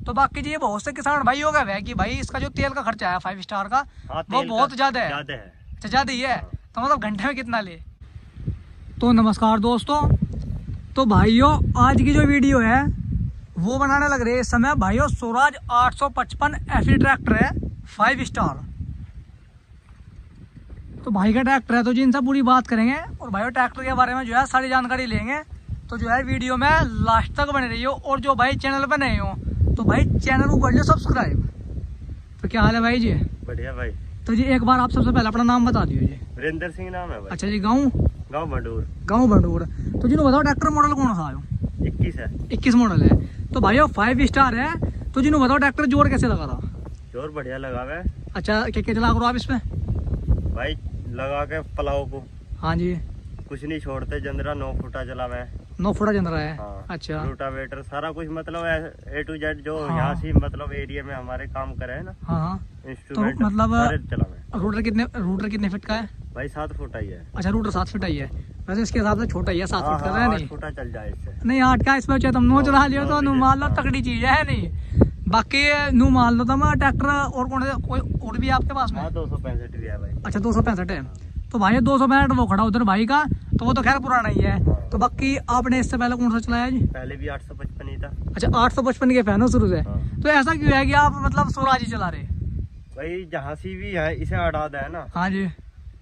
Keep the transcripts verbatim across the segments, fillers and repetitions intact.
तो बाकी जी ये बहुत से किसान भाई हो गए कि भाई इसका जो तेल का खर्चा है फाइव स्टार का हाँ, वो बहुत ज्यादा है। ज्यादा है। अच्छा ज्यादा ही है। तो मतलब घंटे में कितना ले। तो नमस्कार दोस्तों, तो भाइयों आज की जो वीडियो है वो बनाने लग रही है इस समय भाइयों स्वराज आठ सौ पचपन एफी ट्रैक्टर है फाइव स्टार। तो भाई का ट्रैक्टर है तो जी इनसे पूरी बात करेंगे और भाइयों ट्रैक्टर के बारे में जो है सारी जानकारी लेंगे। तो जो है वीडियो में लास्ट तक बने रही हो और जो भाई चैनल पर नए हो तो भाई चैनल को कर लो सब्सक्राइब। तो क्या हाल है भाई जी? बढ़िया भाई। तो जी एक बार आप सबसे पहले अपना नाम बता दियो जी। वीरेंद्र सिंह नाम है भाई। अच्छा जी, गाँव गाँव बंडूर। गाँव बंडूर। तो जी बताओ ट्रैक्टर मॉडल कौन सा आयो? इक्कीस है। इक्कीस मॉडल है। तो भाइयों फाइव स्टार है। तो जी बताओ ट्रैक्टर जोर कैसे लगा था? जोर बढ़िया लगा हुआ है। अच्छा क्या क्या चला करो आप इसमें? भाई लगा के पलाव को। हाँ जी। कुछ नहीं छोड़ते, जंदरा नौ फुटा चला हुआ है। नौ फुटा जंदरा है। हाँ। अच्छा। रोटावेटर सारा कुछ मतलब ए टू जेड जो हाँ। यहाँ से मतलब एरिया में हमारे काम करे है ना। हाँ हाँ। इंस्ट्रूमेंट तो मतलब सारे चला हुआ है। रूटर कितने रूटर कितने फिट का है? भाई सात फुटा ही है। अच्छा रूटर सात फिट ही है। वैसे इसके हिसाब से छोटा ही है, सात हाँ, फिट का हाँ, है आठ नहीं फुटा चल जाए इससे। नहीं आठ का इसमें चाहे तुम नौ चला लियो तो नू मान लो तगड़ी चीज है नहीं। बाकी नू मान लो तुम ट्रैक्टर और कौन कोई और भी आपके पास में? हाँ दो सौ पैंसठ भी है भाई। अच्छा दो सौ पैंसठ है। तो भाई दो सौ पैंसठ वो खड़ा उधर भाई का, तो वो तो खैर पुराना ही है। तो बाकी आपने इससे पहले कौन सा चलाया जी? पहले भी आठ सौ पचपन ही था। अच्छा आठ सौ पचपन के फैन हो शुरू से। हाँ। तो ऐसा क्यों है कि आप मतलब स्वराज ही चला रहे? भाई जहाँ सी भी है इसे अड़ा है ना। हाँ जी।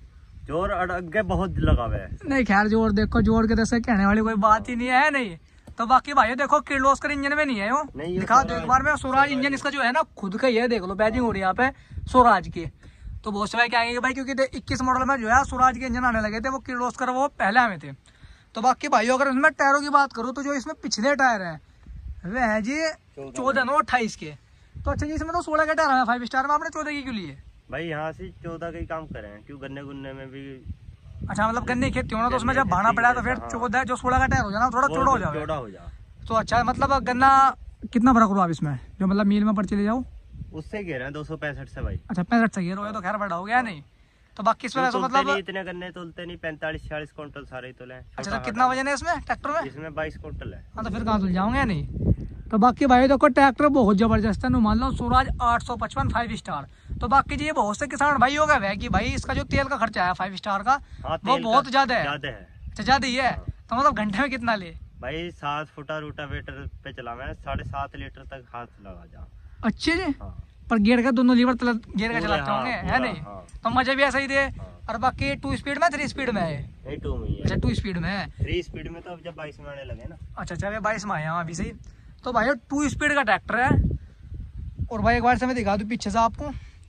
जोर अड़गे बहुत लगा हुआ है। नहीं खैर जोर देखो जोर के जैसे कहने वाली कोई बात ही नहीं है नहीं। तो बाकी भाई देखो किर्लोस्कर इंजन में नहीं है वो। दिखा दो एक बार में स्वराज इंजन इसका जो है ना खुद का ही है, देख लो बैजिंग हो रही है यहाँ पे स्वराज की। तो बहुत से भाई कहेंगे भाई क्योंकि इक्कीस मॉडल में जो है स्वराज के इंजन आने लगे थे, वो किर्लोस्कर वो पहले आए थे। तो बाकी भाई अगर इसमें टायरों की बात करूँ तो जो इसमें पिछले टायर है वे है जी चौदह नौ अट्ठाईस के। तो अच्छा जी इसमें तो सोलह के टायर है फाइव स्टार में, आपने चौदह की क्यों लिए? भाई यहाँ से चौदह का ही काम करे हैं क्यों, गन्ने गुन्ने में भी। अच्छा मतलब गन्ने की खेती होना तो उसमें जब भाना पड़ा तो फिर चौदह जो सोलह का टायर हो जाना थोड़ा चौड़ा हो जाए। चौड़ा हो जाए तो अच्छा मतलब गन्ना कितना भरा करो आप इसमें जो मतलब मील में पर चले जाओ? उससे घेर है दो सौ पैंसठ से भाई। अच्छा पैंसठ से घेर हो गया तो खैर बड़ा हो गया नहीं। तो बाकी इसमें तो मतलब नहीं, इतने गन्ने तोलते नहीं, पैंतालीस छियालीस क्विंटल सारे ही तोले। अच्छा तो कितना वजन है इसमें ट्रैक्टर में? इसमें बाईस क्विंटल है। हाँ तो फिर कहाँ तुल जाओगे नहीं। तो बाकी भाई देखो ट्रैक्टर बहुत जबरदस्त है, मान लो स्वराज आठ सौ पचपन फाइव स्टार। तो बाकी जी ये बहुत से किसान भाई हो गए कि भाई इसका जो तेल का खर्चा है फाइव स्टार का हाँ, वो बहुत ज्यादा है। ज्यादा है। अच्छा ज्यादा ही है। तो मतलब घंटे में कितना ले? भाई सात फुटा रोटावेटर पे चला मैं साढ़े सात लीटर तक हाथ लगा जा। अच्छे जी। हाँ। पर गियर का दोनों लीवर गियर का चलाते हाँ, होंगे है नहीं। हाँ। तो मजे भी ऐसा ही थे। हाँ। और बाकी टू स्पीड में थ्री स्पीड में है? नहीं टू में ही है। अच्छा टू स्पीड में है। थ्री स्पीड में तो अब जब बाईस में आने लगे ना। अच्छा अच्छा बाईस में आए हैं अभी सही। तो भाई टू स्पीड का ट्रैक्टर है। और भाई एक बार से मैं दिखा दूं पीछे से आपको।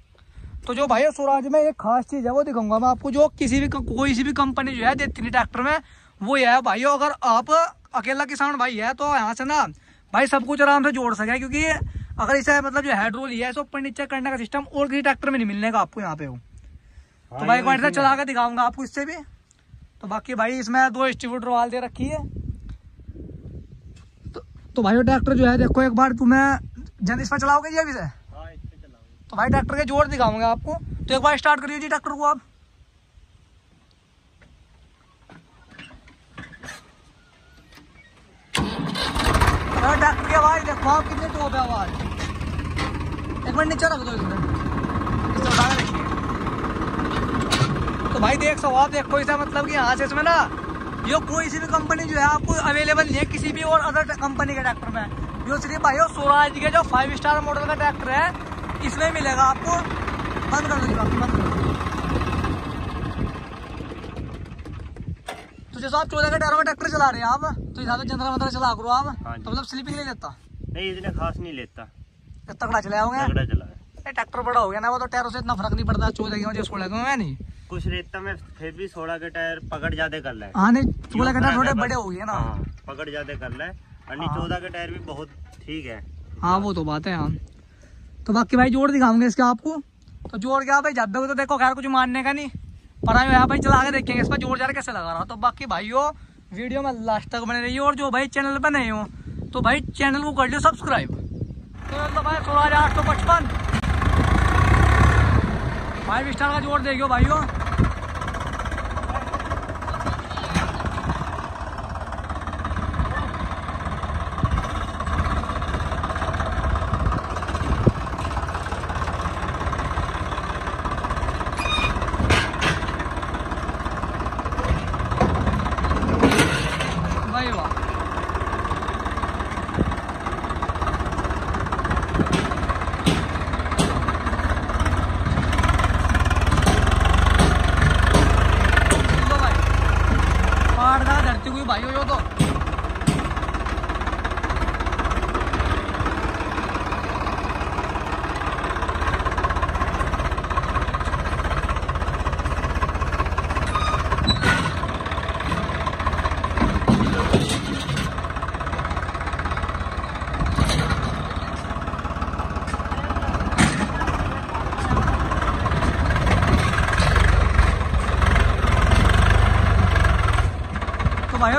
तो जो भाई स्वराज में एक खास चीज है वो दिखाऊंगा मैं आपको, जो किसी भी कोई सी भी कंपनी जो है देती नहीं ट्रैक्टर में, वो ये है भाई अगर आप अकेला किसान भाई है तो यहाँ से ना भाई सब कुछ आराम से जोड़ सके। क्योंकि अगर इसे मतलब जो हेड रोल है इसे ऊपर नीचे करने का सिस्टम और किसी ट्रैक्टर में नहीं मिलने का आपको यहाँ पे हो। हाँ, तो भाई एक बार से चला के दिखाऊंगा आपको इससे भी। तो बाकी भाई इसमें दो डिस्ट्रीब्यूटर वाल दे रखी है। तो, तो भाई ट्रैक्टर जो है देखो एक बार तुम्हें जन इस पर चलाओगे जी अभी से? हाँ, इस पे चलाऊंगा। तो भाई ट्रैक्टर के जोर दिखाऊंगा आपको। तो एक बार स्टार्ट करिए जी ट्रैक्टर को आप। ट्रैक्टर की आवाज देखो आप कितनी टॉप है आवाज। एक मिनट नीचे रख दो इसमें, इसे उठा के रखिए। तो भाई देख सो आप देखो इसे मतलब कि यहाँ से इसमें ना ये कोई सी भी कंपनी जो है आपको अवेलेबल नहीं है किसी भी और अदर कंपनी के ट्रैक्टर में। जो सिर्फ भाई स्वराज के जो फाइव स्टार मॉडल का ट्रैक्टर है इसमें मिलेगा आपको। बंद कर दो बाकी बंद कर दो। तो जैसे आप चौदह का टायर में ट्रैक्टर चला रहे हैं आप तो ज्यादा जंदरा मंदरा चला करो आप। हाँ तो मतलब स्लिपिंग नहीं लेता? नहीं इतने खास नहीं लेता। तगड़ा चलाया होगा। तगड़ा चला है। ट्रैक्टर बड़ा हो गया ना वो तो टायरों से इतना फर्क नहीं पड़ता चौदह के मुझे सोलह के नहीं। कुछ रेता में फिर भी सोलह के टायर पकड़ ज्यादा कर ले। हाँ नहीं सोलह के टायर थोड़े बड़े हो गए ना। हाँ, पकड़ ज्यादा कर ले। और चौदह के टायर भी बहुत ठीक है। हाँ वो तो बात है। हाँ तो बाकी भाई जोड़ दिखाऊंगे इसके आपको। तो जोड़ क्या भाई जब तो देखो खैर कुछ मानने का नहीं, पर यहाँ भाई चला के देखेंगे इस पर जोड़ जार कैसे लगा रहा। तो बाकी भाइयों वीडियो में लास्ट तक बने रहिए और जो भाई चैनल पर नहीं हो तो भाई चैनल को कर लो सब्सक्राइब। तो भाई स्वराज आठ सौ पचपन फाइव स्टार का जोड़ देखियो भाइयों।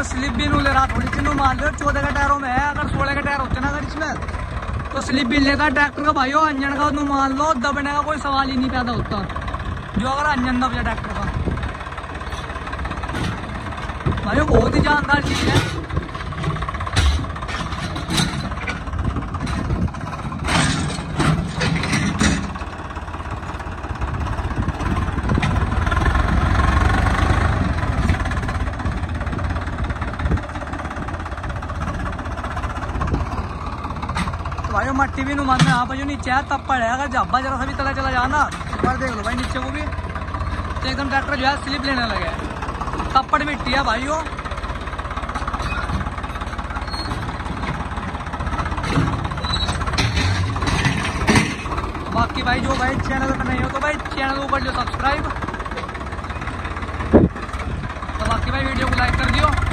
स्लिप भी नू ले रहा थोड़ी सी नू मान लो चौदह के टायरों में है, अगर सोलह के टायर होते ना अगर इसमें तो स्लिप भी लेता ट्रैक्टर का भाइयों। इंजन का नू मान लो दबने का कोई सवाल ही नहीं पैदा होता, जो अगर इंजन दब जाए ट्रैक्टर का भाइयों बहुत ही जानदार चीज है। भाई मट्टी भी नु मन में यहाँ पर जो नीचे है तब पड़े, अगर जब्बा जरा सा भी तला चला जाना पर देख लो भाई नीचे को भी तो एकदम ट्रैक्टर जो है स्लिप लेने लगे, तप्पड़ मिट्टी है भाइयों। बाकी भाई जो भाई चैनल पर नहीं हो तो भाई चैनल को कर लो सब्सक्राइब, तो बाकी भाई वीडियो को लाइक कर दियो।